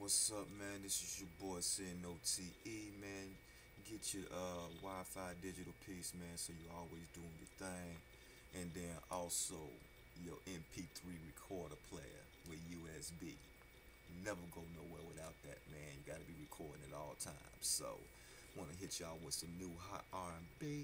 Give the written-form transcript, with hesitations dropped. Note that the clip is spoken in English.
What's up, man? This is your boy CNOTE, man. Get your Wi-Fi digital piece, man, so you always doing your thing. And then also your MP3 recorder player with USB. Never go nowhere without that, man. You gotta be recording at all times. So, wanna hit y'all with some new hot R&B.